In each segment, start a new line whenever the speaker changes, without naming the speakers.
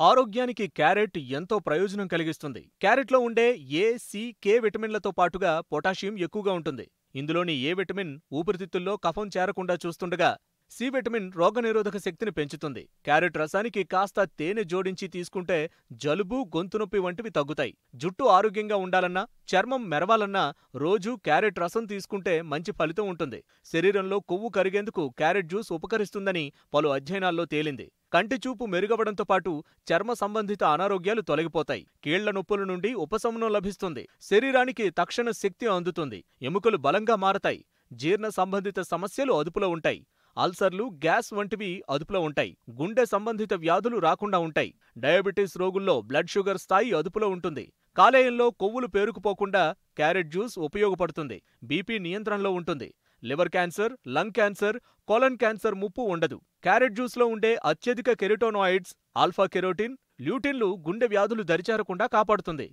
ఆరోగ్యానికి క్యారెట్ ఎంతో ప్రయోజనం కలిగిస్తుంది. క్యారెట్లో ఉండే ఏ, సి, కే విటమిన్లతో పాటుగా పొటాషియం ఎక్కువగా ఉంటుంది. ఇందులోని ఏ విటమిన్ ఊపిరితిత్తుల్లో కఫం చేరకుండా చూస్తుండగా, సి విటమిన్ రోగనిరోధక శక్తిని పెంచుతుంది. క్యారెట్ రసానికి కాస్త తేనె జోడించి తీసుకుంటే జలుబు, గొంతు నొప్పి వంటివి తగ్గుతాయి. జుట్టు ఆరోగ్యంగా ఉండాలన్నా, చర్మం మెరవాలన్నా రోజూ క్యారెట్ రసం తీసుకుంటే మంచి ఫలితం ఉంటుంది. శరీరంలో కొవ్వు కరిగేందుకు క్యారెట్ జ్యూస్ ఉపకరిస్తుందని పలు అధ్యయనాల్లో తేలింది. కంటి చూపు మెరుగవడంతో పాటు చర్మ సంబంధిత అనారోగ్యాలు తొలగిపోతాయి. కీళ్ల నొప్పుల నుండి ఉపశమనం లభిస్తుంది. శరీరానికి తక్షణ శక్తి అందుతుంది. ఎముకలు బలంగా మారతాయి. జీర్ణ సంబంధిత సమస్యలు అదుపులో ఉంటాయి. అల్సర్లు, గ్యాస్ వంటివి అదుపులో ఉంటాయి. గుండె సంబంధిత వ్యాధులు రాకుండా ఉంటాయి. డయాబెటీస్ రోగుల్లో బ్లడ్ షుగర్ స్థాయి అదుపులో ఉంటుంది. కాలేయంలో కొవ్వులు పేరుకుపోకుండా క్యారెట్ జ్యూస్ ఉపయోగపడుతుంది. బీపీ నియంత్రణలో ఉంటుంది. Liver cancer, lung cancer, colon cancer ముప్పు ఉండదు. క్యారెట్ జ్యూస్లో ఉండే అత్యధిక కెరోటోనాయిడ్స్, ఆల్ఫా కెరోటిన్, ల్యూటిన్లు గుండె వ్యాధులు దరిచేరకుండా కాపాడుతుంది.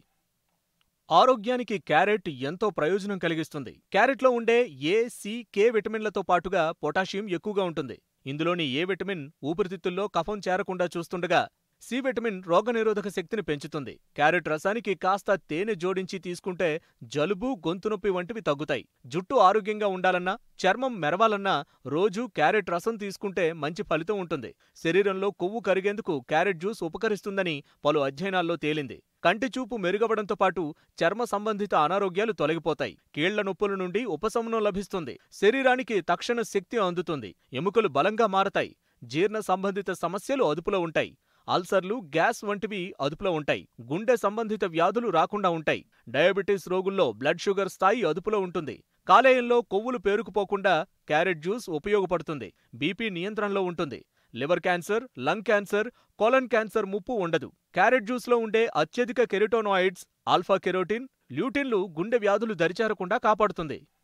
ఆరోగ్యానికి క్యారెట్ ఎంతో ప్రయోజనం కలిగిస్తుంది. క్యారెట్లో ఉండే ఏ, సి, కే విటమిన్లతో పాటుగా పొటాషియం ఎక్కువగా ఉంటుంది. ఇందులోని ఏ విటమిన్ ఊపిరితిత్తుల్లో కఫం చేరకుండా చూస్తుండగా, సి విటమిన్ రోగనిరోధక శక్తిని పెంచుతుంది. క్యారెట్ రసానికి కాస్త తేనె జోడించి తీసుకుంటే జలుబు, గొంతు నొప్పి వంటివి తగ్గుతాయి. జుట్టు ఆరోగ్యంగా ఉండాలన్నా, చర్మం మెరవాలన్నా రోజూ క్యారెట్ రసం తీసుకుంటే మంచి ఫలితం ఉంటుంది. శరీరంలో కొవ్వు కరిగేందుకు క్యారెట్ జ్యూస్ ఉపకరిస్తుందని పలు అధ్యయనాల్లో తేలింది. కంటి చూపు మెరుగవడంతో పాటు చర్మ సంబంధిత అనారోగ్యాలు తొలగిపోతాయి. కీళ్ల నొప్పుల నుండి ఉపశమనం లభిస్తుంది. శరీరానికి తక్షణ శక్తి అందుతుంది. ఎముకలు బలంగా మారతాయి. జీర్ణ సంబంధిత సమస్యలు అదుపులో ఉంటాయి. అల్సర్లు, గ్యాస్ వంటివి అదుపులో ఉంటాయి. గుండె సంబంధిత వ్యాధులు రాకుండా ఉంటాయి. డయాబెటీస్ రోగుల్లో బ్లడ్ షుగర్ స్థాయి అదుపులో ఉంటుంది. కాలేయంలో కొవ్వులు పేరుకుపోకుండా క్యారెట్ జ్యూస్ ఉపయోగపడుతుంది. బీపీ నియంత్రణలో ఉంటుంది. Liver cancer, lung cancer, colon cancer ముప్పు ఉండదు. క్యారెట్ జ్యూస్లో ఉండే అత్యధిక కెరోటోనాయిడ్స్, ఆల్ఫా కెరోటిన్, ల్యూటిన్లు గుండె వ్యాధులు దరిచేరకుండా కాపాడుతుంది.